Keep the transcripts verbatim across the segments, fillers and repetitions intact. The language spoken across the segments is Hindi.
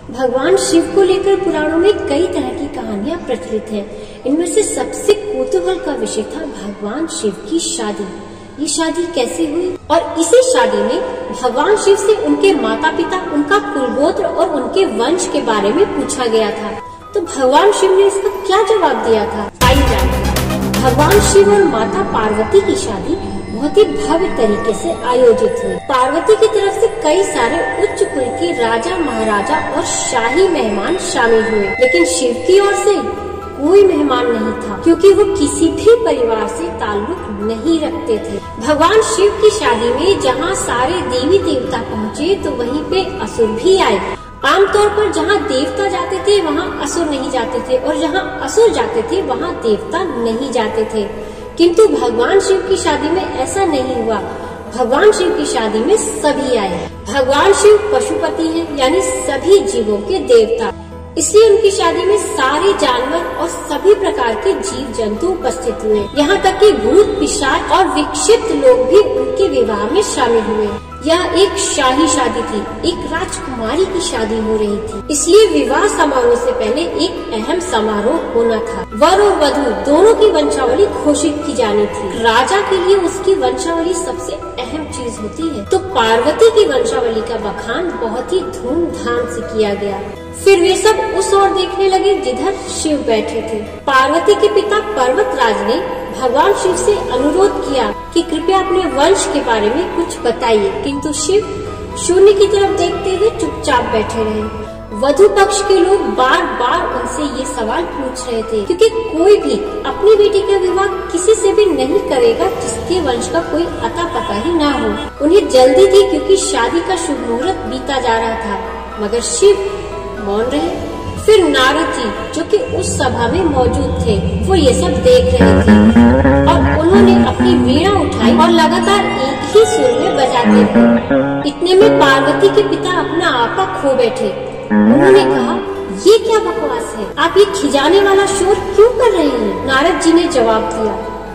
भगवान शिव को लेकर पुराणों में कई तरह की कहानियां प्रचलित हैं। इनमें से सबसे कौतूहल का विषय था भगवान शिव की शादी। ये शादी कैसे हुई और इसी शादी में भगवान शिव से उनके माता पिता, उनका कुलगोत्र और उनके वंश के बारे में पूछा गया था। तो भगवान शिव ने इसका क्या जवाब दिया था, आइए जानते हैं। भगवान शिव और माता पार्वती की शादी बहुत ही भव्य तरीके से आयोजित हुई। पार्वती की तरफ से कई सारे उच्च कुल के राजा, महाराजा और शाही मेहमान शामिल हुए, लेकिन शिव की ओर से कोई मेहमान नहीं था, क्योंकि वो किसी भी परिवार से ताल्लुक नहीं रखते थे। भगवान शिव की शादी में जहाँ सारे देवी देवता पहुँचे तो वहीं पे असुर भी आए। आमतौर पर जहाँ देवता जाते थे वहाँ असुर नहीं जाते थे, और जहाँ असुर जाते थे वहाँ देवता नहीं जाते थे। किंतु भगवान शिव की शादी में ऐसा नहीं हुआ। भगवान शिव की शादी में सभी आए। भगवान शिव पशुपति हैं, यानी सभी जीवों के देवता, इसलिए उनकी शादी में सारे जानवर और सभी प्रकार के जीव जंतु उपस्थित हुए। यहाँ तक कि भूत, पिशाच और विक्षिप्त लोग भी उनके विवाह में शामिल हुए। यह एक शाही शादी थी, एक राजकुमारी की शादी हो रही थी, इसलिए विवाह समारोह से पहले एक अहम समारोह होना था। वर और वधू दोनों की वंशावली घोषित की जानी थी। राजा के लिए उसकी वंशावली सबसे अहम चीज होती है, तो पार्वती की वंशावली का बखान बहुत ही धूमधाम से किया गया। फिर वे सब उस ओर देखने लगे जिधर शिव बैठे थे। पार्वती के पिता पर्वतराज ने भगवान शिव से अनुरोध किया कि कृपया अपने वंश के बारे में कुछ बताइए, किंतु शिव शून्य की तरफ देखते हुए चुपचाप बैठे रहे। वधु पक्ष के लोग बार बार उनसे ये सवाल पूछ रहे थे, क्योंकि कोई भी अपनी बेटी का विवाह किसी से भी नहीं करेगा जिसके वंश का कोई अता पता ही ना हो। उन्हें जल्दी थी, क्योंकि शादी का शुभ मुहूर्त बीता जा रहा था, मगर शिव मौन रहे। फिर नारद जी, जो कि उस सभा में मौजूद थे, वो ये सब देख रहे थे और उन्होंने अपनी वीणा उठाई और लगातार एक ही सुर में बजाते थे। इतने में पार्वती के पिता अपना आपा खो बैठे। उन्होंने कहा, ये क्या बकवास है, आप ये खिजाने वाला शोर क्यों कर रहे हैं? नारद जी ने जवाब दिया,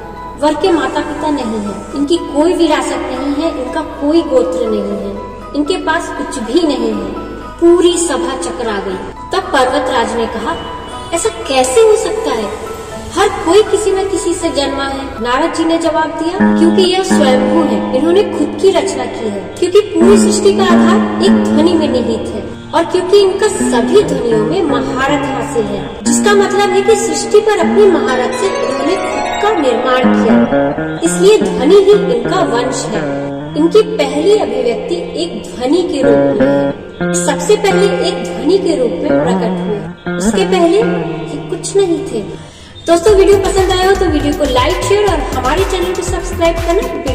वर के माता पिता नहीं है, इनकी कोई विरासत नहीं है, इनका कोई गोत्र नहीं है, इनके पास कुछ भी नहीं है। पूरी सभा चकरा गई। तब पर्वतराज ने कहा, ऐसा कैसे हो सकता है? हर कोई किसी न किसी से जन्मा है। नारद जी ने जवाब दिया, क्योंकि यह स्वयंभू है, इन्होंने खुद की रचना की है, क्योंकि पूरी सृष्टि का आधार एक ध्वनि में निहित है, और क्योंकि इनका सभी ध्वनियों में महारत हासिल है, जिसका मतलब है कि सृष्टि पर अपनी महारत से इन्होंने खुद का निर्माण किया, इसलिए ध्वनि ही इनका वंश है। इनकी पहली अभिव्यक्ति एक ध्वनि के रूप में है। सबसे पहले एक ध्वनि के रूप में प्रकट हुए, उसके पहले ये कुछ नहीं थे। दोस्तों, वीडियो पसंद आया हो तो वीडियो को लाइक, शेयर और हमारे चैनल को सब्सक्राइब करना